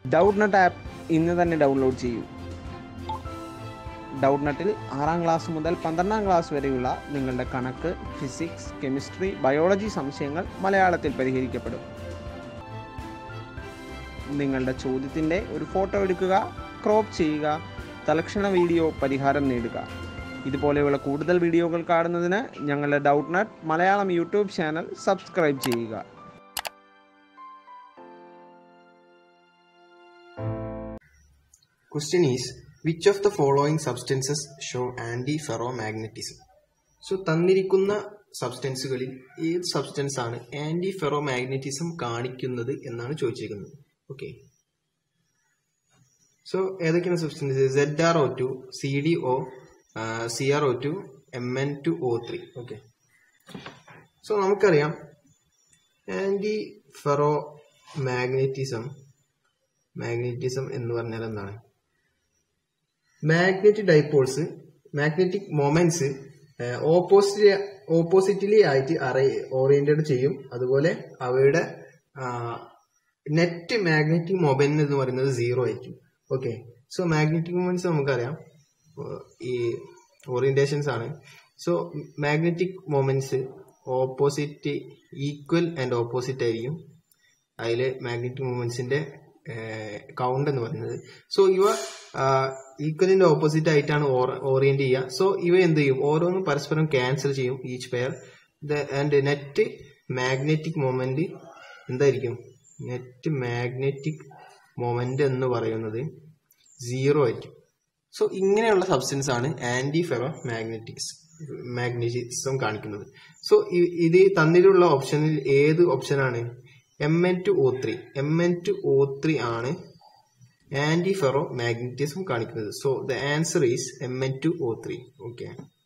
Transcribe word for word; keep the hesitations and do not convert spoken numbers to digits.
ഡൗട്ട്നെറ്റ് app ഇന്ന് തന്നെ download ചെയ്യൂ. ഡൗട്ട്നെറ്റിൽ ആറാം ക്ലാസ് മുതൽ പന്ത്രണ്ടാം ക്ലാസ് വരെയുള്ള നിങ്ങളുടെ കണക്ക്, ഫിസിക്സ്, കെമിസ്ട്രി, ബയോളജി സംശയങ്ങൾ മലയാളത്തിൽ പരിഹരിക്കപ്പെടും. നിങ്ങളുടെ ചോദ്യത്തിൻ്റെ ഒരു ഫോട്ടോ എടുക്കുക, ക്രോപ്പ് ചെയ്യുക, തലക്ഷണ വീഡിയോ പരിഹാരം നേടുക. ഇതുപോലെയുള്ള കൂടുതൽ വീഡിയോകൾ കാണുന്നതിന് ഞങ്ങളുടെ Doubtnet Malayalam YouTube channel subscribe ചെയ്യുക. Question is, which of the following substances show anti-ferromagnetism? So, തന്നിരിക്കുന്ന സബ്സ്റ്റൻസുകളിൽ ഏത് സബ്സ്റ്റൻസ് ആണ് ആന്റി ഫെറോമാഗ്നറ്റിസം കാണിക്കുന്നത് എന്നാണ് ചോദിച്ചിരിക്കുന്നത്. ഓക്കെ, സോ ഏതൊക്കെയാണ് substance? Z R O two, C D O, C R O two, M N two O three. Okay, so നമുക്കറിയാം antiferromagnetism magnetism എന്ന് പറഞ്ഞാൽ എന്താണ്? Magnetic dipoles, magnetic moments opposite oppositely ആയിട്ട് are oriented ചെയ്യും. അതുപോലെ അവയുടെ net magnetic moment എന്ന് പറയുന്നത് സീറോ ആയിരിക്കും. ഓക്കെ, സോ മാഗ്നറ്റിക് മൊമെന്റ്സ് നമുക്കറിയാം ഈ ഓറിയന്റേഷൻസ് ആണ്. So magnetic moments opposite, equal and opposite ആയിരിക്കും. അതിൽ മാഗ്നറ്റിക് മൊമെന്റ്സിന്റെ കൗണ്ട് എന്ന് പറയുന്നത്. സോ ഇവ ഈക്വലിന്റെ ഓപ്പോസിറ്റ് ആയിട്ടാണ് ഓറിയന്റ് ചെയ്യുക. സോ ഇവ എന്ത് ചെയ്യും? ഓരോന്നും പരസ്പരം ക്യാൻസൽ ചെയ്യും, each pair. And net magnetic moment എന്തായിരിക്കും? നെറ്റ് മാഗ്നറ്റിക് മൊമെന്റ് എന്ന് പറയുന്നത് സീറോ ആയിരിക്കും. സോ ഇങ്ങനെയുള്ള സബ്സ്റ്റൻസ് ആണ് ആന്റി ഫെറോ മാഗ്നറ്റിക്സ് മാഗ്നറ്റിസം കാണിക്കുന്നത്. സോ ഇത് തന്നിലുള്ള ഓപ്ഷനിൽ ഏത് ഓപ്ഷനാണ്? M N two O three. M N two O three ആണ് ആന്റി ഫെറോ മാഗ്നറ്റിസം കാണിക്കുന്നത്. So the answer is M N two O three. Okay.